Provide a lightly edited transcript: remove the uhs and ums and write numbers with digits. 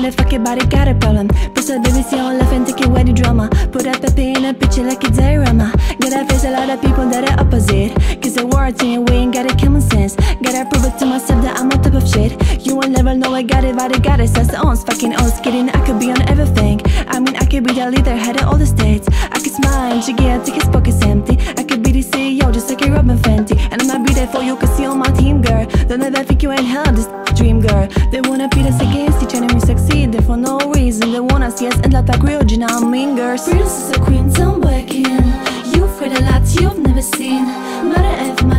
the fuck your body got a problem. Puss a division, laugh and take away the drama. Put up a pin in a picture like a diorama. Gotta face a lot of people that are opposite, cause the words in your way ain't got a common sense. Gotta prove it to myself that I'm on top of shit. You will never know I got it, but I got it. Says the ons, fucking ons, kidding, I could be on everything. I mean, I could be the leader, head of all the states. I could smile and get take his pockets empty. I could be the CEO, just like a Robin Fenty. And I'ma be there for you, cause you're my team, girl. Don't ever think you ain't held this dream, girl. They wanna beat us against each enemy, succeed there for no reason. They want us, yes, end up like real, you know, mean girls. Princess or queen, I'm working. You've heard a lot you've never seen. Mother F, my